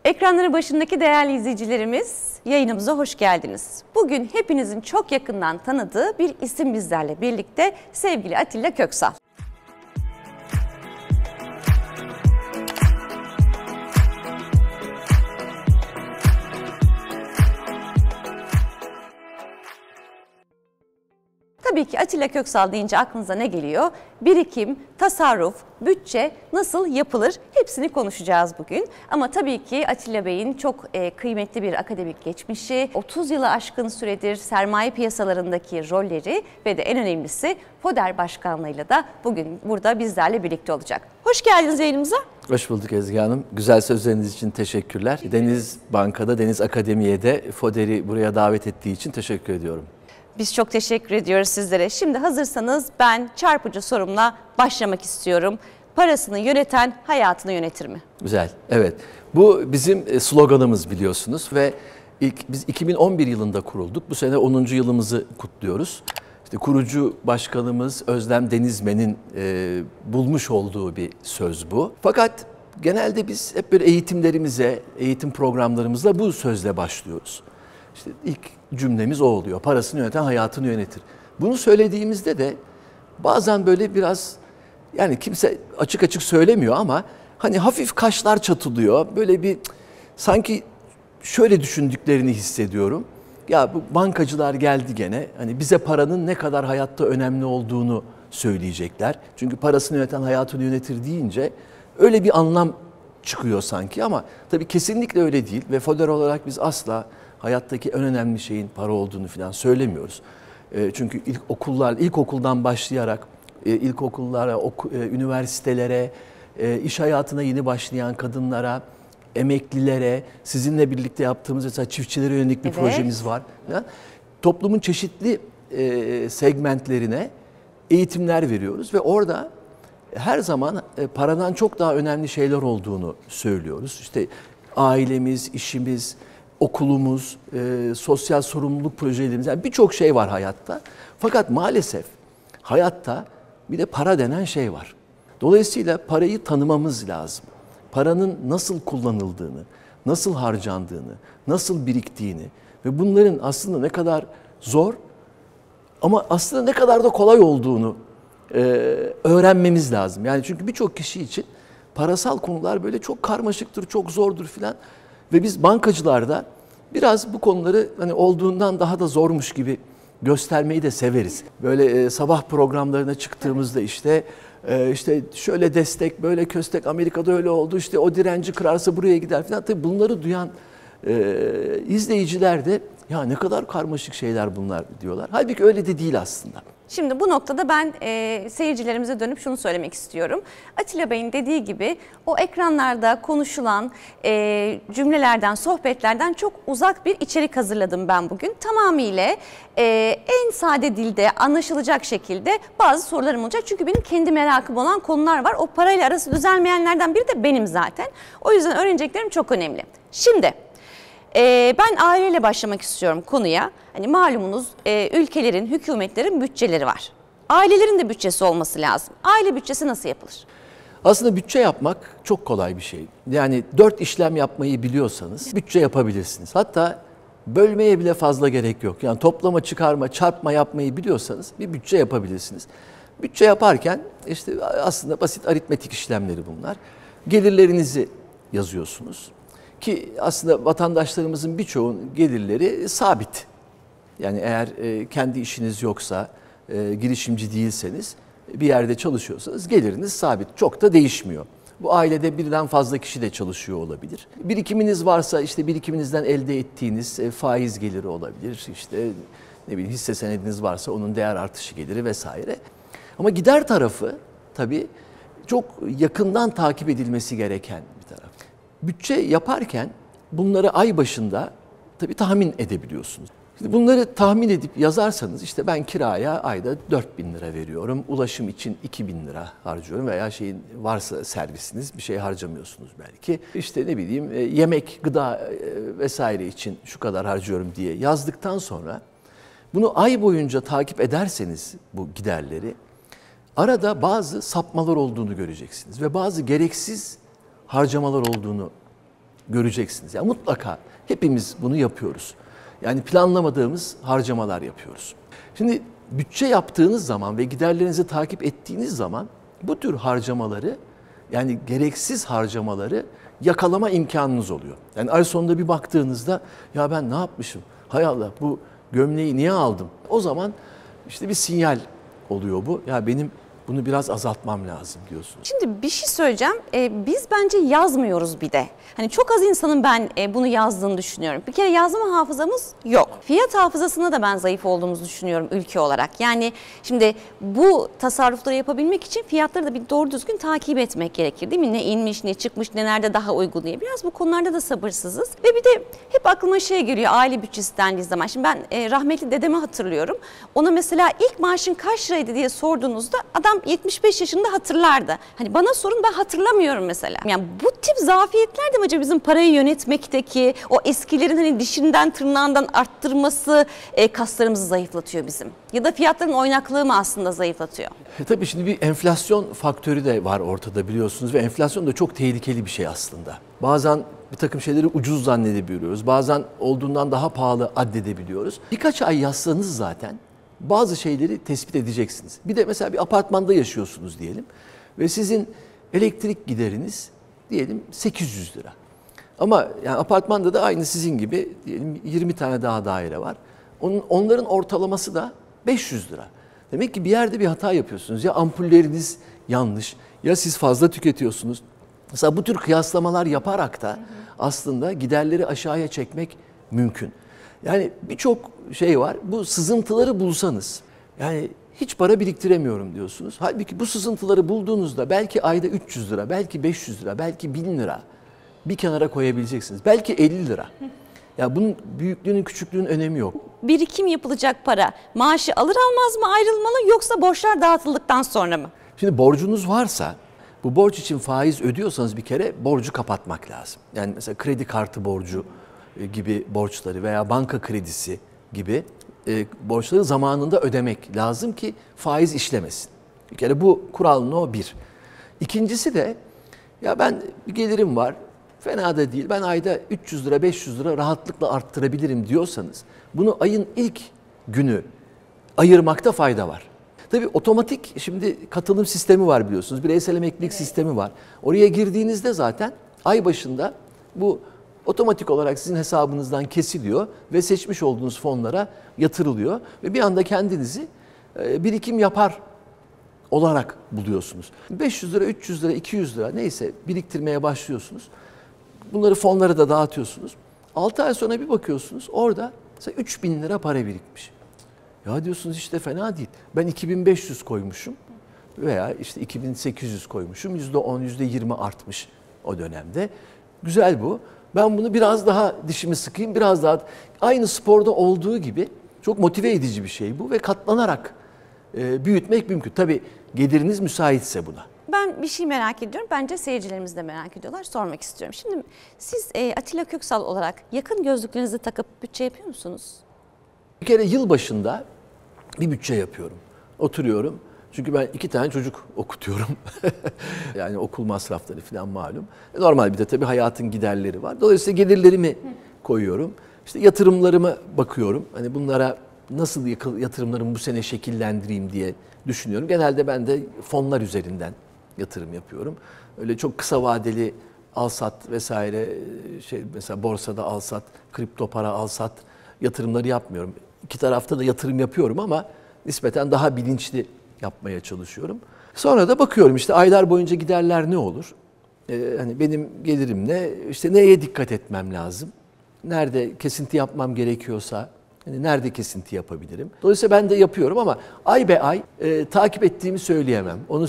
Ekranları başındaki değerli izleyicilerimiz, yayınımıza hoş geldiniz. Bugün hepinizin çok yakından tanıdığı bir isim bizlerle birlikte, sevgili Atilla Köksal. Tabii ki Atilla Köksal deyince aklınıza ne geliyor? Birikim, tasarruf, bütçe nasıl yapılır? Hepsini konuşacağız bugün. Ama tabii ki Atilla Bey'in çok kıymetli bir akademik geçmişi, 30 yılı aşkın süredir sermaye piyasalarındaki rolleri ve de en önemlisi FODER Başkanlığı'yla da bugün burada bizlerle birlikte olacak. Hoş geldiniz yayınımıza. Hoş bulduk Ezgi Hanım. Güzel sözleriniz için teşekkürler. Deniz Banka'da, Deniz Akademiye'de FODER'i buraya davet ettiği için teşekkür ediyorum. Biz çok teşekkür ediyoruz sizlere. Şimdi hazırsanız ben çarpıcı sorumla başlamak istiyorum. Parasını yöneten hayatını yönetir mi? Güzel, evet. Bu bizim sloganımız biliyorsunuz ve biz 2011 yılında kurulduk. Bu sene 10. yılımızı kutluyoruz. İşte kurucu başkanımız Özlem Denizmen'in bulmuş olduğu bir söz bu. Fakat genelde biz hep böyle eğitimlerimize, eğitim programlarımızla bu sözle başlıyoruz. İşte ilk cümlemiz o oluyor. Parasını yöneten hayatını yönetir. Bunu söylediğimizde de bazen böyle biraz, yani kimse açık açık söylemiyor ama hani hafif kaşlar çatılıyor. Böyle bir sanki şöyle düşündüklerini hissediyorum. Ya bu bankacılar geldi gene. Hani bize paranın ne kadar hayatta önemli olduğunu söyleyecekler. Çünkü parasını yöneten hayatını yönetir deyince öyle bir anlam çıkıyor sanki ama tabii kesinlikle öyle değil ve FODER olarak biz asla hayattaki en önemli şeyin para olduğunu falan söylemiyoruz. Çünkü ilkokuldan başlayarak ilkokullara, üniversitelere, iş hayatına yeni başlayan kadınlara, emeklilere, sizinle birlikte yaptığımız mesela çiftçilere yönelik bir projemiz var. Toplumun çeşitli segmentlerine eğitimler veriyoruz ve orada her zaman paradan çok daha önemli şeyler olduğunu söylüyoruz. İşte ailemiz, işimiz, okulumuz, sosyal sorumluluk projelerimiz, yani birçok şey var hayatta. Fakat maalesef hayatta bir de para denen şey var. Dolayısıyla parayı tanımamız lazım. Paranın nasıl kullanıldığını, nasıl harcandığını, nasıl biriktiğini ve bunların aslında ne kadar zor ama aslında ne kadar da kolay olduğunu öğrenmemiz lazım. Yani çünkü birçok kişi için parasal konular böyle çok karmaşıktır, çok zordur filan. Ve biz bankacılarda biraz bu konuları hani olduğundan daha da zormuş gibi göstermeyi de severiz. Böyle sabah programlarına çıktığımızda işte şöyle destek, böyle köstek, Amerika'da öyle oldu, işte o direnci kırarsa buraya gider falan. Tabii bunları duyan izleyiciler de ya ne kadar karmaşık şeyler bunlar diyorlar. Halbuki öyle de değil aslında. Şimdi bu noktada ben seyircilerimize dönüp şunu söylemek istiyorum. Atilla Bey'in dediği gibi o ekranlarda konuşulan cümlelerden, sohbetlerden çok uzak bir içerik hazırladım ben bugün. Tamamıyla en sade dilde anlaşılacak şekilde bazı sorularım olacak. Çünkü benim kendi merakım olan konular var. O parayla arası düzelmeyenlerden biri de benim zaten. O yüzden öğreneceklerim çok önemli. Şimdi ben aileyle başlamak istiyorum konuya. Hani malumunuz ülkelerin, hükümetlerin bütçeleri var. Ailelerin de bütçesi olması lazım. Aile bütçesi nasıl yapılır? Aslında bütçe yapmak çok kolay bir şey. Yani 4 işlem yapmayı biliyorsanız bütçe yapabilirsiniz. Hatta bölmeye bile fazla gerek yok. Yani toplama, çıkarma, çarpma yapmayı biliyorsanız bir bütçe yapabilirsiniz. Bütçe yaparken işte aslında basit aritmetik işlemleri bunlar. Gelirlerinizi yazıyorsunuz. Ki aslında vatandaşlarımızın birçoğunun gelirleri sabit. Yani eğer kendi işiniz yoksa, girişimci değilseniz, bir yerde çalışıyorsanız geliriniz sabit. Çok da değişmiyor. Bu ailede birden fazla kişi de çalışıyor olabilir. Birikiminiz varsa işte birikiminizden elde ettiğiniz faiz geliri olabilir. İşte ne bileyim hisse senediniz varsa onun değer artışı geliri vesaire. Ama gider tarafı tabii çok yakından takip edilmesi gereken bir taraf. Bütçe yaparken bunları ay başında tabii tahmin edebiliyorsunuz. Şimdi bunları tahmin edip yazarsanız işte ben kiraya ayda 4.000 lira veriyorum, ulaşım için 2.000 lira harcıyorum veya şeyin varsa servisiniz bir şey harcamıyorsunuz belki. İşte ne bileyim yemek, gıda vesaire için şu kadar harcıyorum diye yazdıktan sonra bunu ay boyunca takip ederseniz bu giderleri arada bazı sapmalar olduğunu göreceksiniz ve bazı gereksiz harcamalar olduğunu göreceksiniz. Yani mutlaka hepimiz bunu yapıyoruz. Yani planlamadığımız harcamalar yapıyoruz. Şimdi bütçe yaptığınız zaman ve giderlerinizi takip ettiğiniz zaman bu tür harcamaları, yani gereksiz harcamaları yakalama imkanınız oluyor. Yani ay sonunda bir baktığınızda ya ben ne yapmışım? Hay Allah, bu gömleği niye aldım? O zaman işte bir sinyal oluyor bu. Ya benim bunu biraz azaltmam lazım diyorsunuz. Şimdi bir şey söyleyeceğim. Biz bence yazmıyoruz bir de. Hani çok az insanın ben bunu yazdığını düşünüyorum. Bir kere yazma hafızamız yok. Fiyat hafızasında da ben zayıf olduğumuzu düşünüyorum ülke olarak. Yani şimdi bu tasarrufları yapabilmek için fiyatları da bir doğru düzgün takip etmek gerekir, değil mi? Ne inmiş, ne çıkmış, ne nerede daha uygun diye. Biraz bu konularda da sabırsızız. Ve bir de hep aklıma şey geliyor aile bütçesi dendiği zaman. Şimdi ben rahmetli dedemi hatırlıyorum. Ona mesela ilk maaşın kaç liraydı diye sorduğunuzda adam 75 yaşında hatırlardı. Hani bana sorun, ben hatırlamıyorum mesela. Yani bu tip zafiyetler de mi acaba bizim parayı yönetmekteki o eskilerin hani dişinden tırnağından arttırması kaslarımızı zayıflatıyor bizim? Ya da fiyatların oynaklığı mı aslında zayıflatıyor? Tabii şimdi bir enflasyon faktörü de var ortada biliyorsunuz ve enflasyon da çok tehlikeli bir şey aslında. Bazen bir takım şeyleri ucuz zannedebiliyoruz. Bazen olduğundan daha pahalı addedebiliyoruz. Birkaç ay yazsanız zaten bazı şeyleri tespit edeceksiniz. Bir de mesela bir apartmanda yaşıyorsunuz diyelim ve sizin elektrik gideriniz diyelim 800 lira. Ama yani apartmanda da aynı sizin gibi diyelim 20 tane daha daire var. Onların ortalaması da 500 lira. Demek ki bir yerde bir hata yapıyorsunuz. Ya ampulleriniz yanlış ya siz fazla tüketiyorsunuz. Mesela bu tür kıyaslamalar yaparak da aslında giderleri aşağıya çekmek mümkün. Yani birçok şey var. Bu sızıntıları bulsanız, yani hiç para biriktiremiyorum diyorsunuz. Halbuki bu sızıntıları bulduğunuzda belki ayda 300 lira, belki 500 lira, belki 1000 lira bir kenara koyabileceksiniz. Belki 50 lira. Ya bunun büyüklüğünün, küçüklüğünün önemi yok. Birikim yapılacak para maaşı alır almaz mı ayrılmalı, yoksa borçlar dağıtıldıktan sonra mı? Şimdi borcunuz varsa, bu borç için faiz ödüyorsanız bir kere borcu kapatmak lazım. Yani mesela kredi kartı borcu gibi borçları veya banka kredisi gibi borçları zamanında ödemek lazım ki faiz işlemesin. Bir kere bu kuralın o bir. İkincisi de ya ben bir gelirim var, fena da değil, ben ayda 300 lira 500 lira rahatlıkla arttırabilirim diyorsanız bunu ayın ilk günü ayırmakta fayda var. Tabii otomatik şimdi katılım sistemi var biliyorsunuz. Bireysel emeklilik sistemi var. Oraya girdiğinizde zaten ay başında bu otomatik olarak sizin hesabınızdan kesiliyor ve seçmiş olduğunuz fonlara yatırılıyor. Ve bir anda kendinizi birikim yapar olarak buluyorsunuz. 500 lira, 300 lira, 200 lira neyse biriktirmeye başlıyorsunuz. Bunları fonlara da dağıtıyorsunuz. 6 ay sonra bir bakıyorsunuz orada mesela 3000 lira para birikmiş. Ya diyorsunuz işte fena değil. Ben 2500 koymuşum veya işte 2800 koymuşum. %10, %20 artmış o dönemde. Güzel bu. Ben bunu biraz daha dişimi sıkayım, biraz daha aynı sporda olduğu gibi çok motive edici bir şey bu ve katlanarak büyütmek mümkün. Tabii geliriniz müsaitse buna. Ben bir şey merak ediyorum. Bence seyircilerimiz de merak ediyorlar. Sormak istiyorum. Şimdi siz Atilla Köksal olarak yakın gözlüklerinizi takıp bütçe yapıyor musunuz? Bir kere yıl başında bir bütçe yapıyorum. Oturuyorum. Çünkü ben 2 tane çocuk okutuyorum. Yani okul masrafları falan malum. Normal bir de tabii hayatın giderleri var. Dolayısıyla gelirlerimi koyuyorum. İşte yatırımlarıma bakıyorum. Hani bunlara nasıl yatırımlarımı bu sene şekillendireyim diye düşünüyorum. Genelde ben de fonlar üzerinden yatırım yapıyorum. Öyle çok kısa vadeli al-sat vesaire mesela borsada al-sat, kripto para al-sat yatırımları yapmıyorum. İki tarafta da yatırım yapıyorum ama nispeten daha bilinçli yapmaya çalışıyorum. Sonra da bakıyorum işte aylar boyunca giderler ne olur? Hani benim gelirim ne? İşte neye dikkat etmem lazım? Nerede kesinti yapmam gerekiyorsa hani nerede kesinti yapabilirim? Dolayısıyla ben de yapıyorum ama ay be ay takip ettiğimi söyleyemem. Onu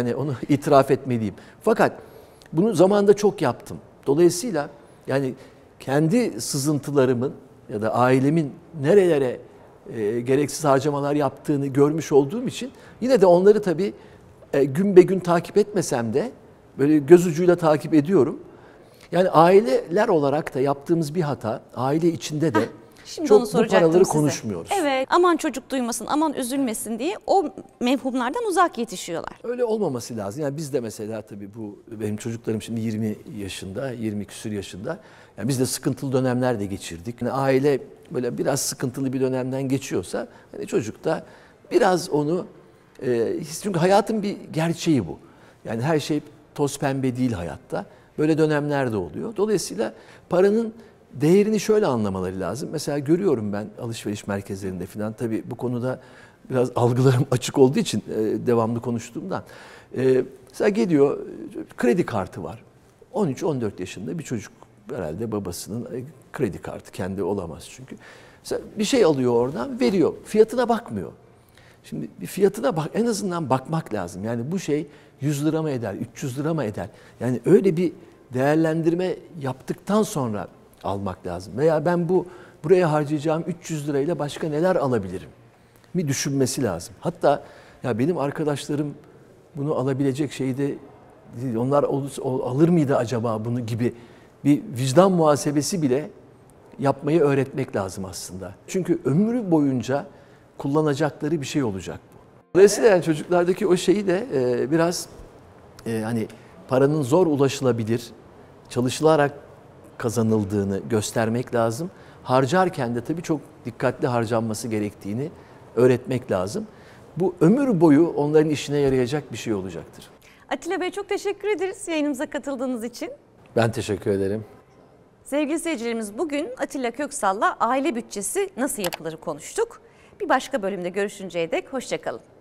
itiraf etmeliyim. Fakat bunu zamanında çok yaptım. Dolayısıyla yani kendi sızıntılarımın ya da ailemin nerelere gereksiz harcamalar yaptığını görmüş olduğum için yine de onları tabii gün be gün takip etmesem de böyle göz ucuyla takip ediyorum. Yani aileler olarak da yaptığımız bir hata, aile içinde de Şimdi çok onu bu soracaktım paraları size. konuşmuyoruz. Evet, aman çocuk duymasın, aman üzülmesin diye o mefhumlardan uzak yetişiyorlar. Öyle olmaması lazım. Yani biz de mesela tabii bu benim çocuklarım şimdi 20 yaşında, 20 küsur yaşında. Yani biz de sıkıntılı dönemler de geçirdik. Yani aile böyle biraz sıkıntılı bir dönemden geçiyorsa hani çocuk da biraz onu çünkü hayatın bir gerçeği bu. Yani her şey toz pembe değil hayatta. Böyle dönemler de oluyor. Dolayısıyla paranın değerini şöyle anlamaları lazım. Mesela görüyorum ben alışveriş merkezlerinde falan, tabii bu konuda biraz algılarım açık olduğu için devamlı konuştuğumdan. Mesela geliyor, kredi kartı var. 13-14 yaşında bir çocuk, herhalde babasının kredi kartı, kendi olamaz çünkü. Mesela bir şey alıyor oradan, veriyor. Fiyatına bakmıyor. Şimdi bir fiyatına bak, en azından bakmak lazım. Yani bu şey 100 lira mı eder, 300 lira mı eder? Yani öyle bir değerlendirme yaptıktan sonra almak lazım. Veya ben buraya harcayacağım 300 lirayla başka neler alabilirim mi düşünmesi lazım. Hatta ya benim arkadaşlarım bunu alabilecek şeyde değil, onlar alır mıydı acaba bunu gibi bir vicdan muhasebesi bile yapmayı öğretmek lazım aslında. Çünkü ömrü boyunca kullanacakları bir şey olacak bu. Dolayısıyla yani çocuklardaki o şeyi de biraz hani paranın zor ulaşılabilir, çalışılarak kazanıldığını göstermek lazım. Harcarken de tabii çok dikkatli harcanması gerektiğini öğretmek lazım. Bu ömür boyu onların işine yarayacak bir şey olacaktır. Atilla Bey, çok teşekkür ederiz yayınımıza katıldığınız için. Ben teşekkür ederim. Sevgili seyircilerimiz, bugün Atilla Köksal'la aile bütçesi nasıl yapılır konuştuk. Bir başka bölümde görüşünceye dek hoşça kalın.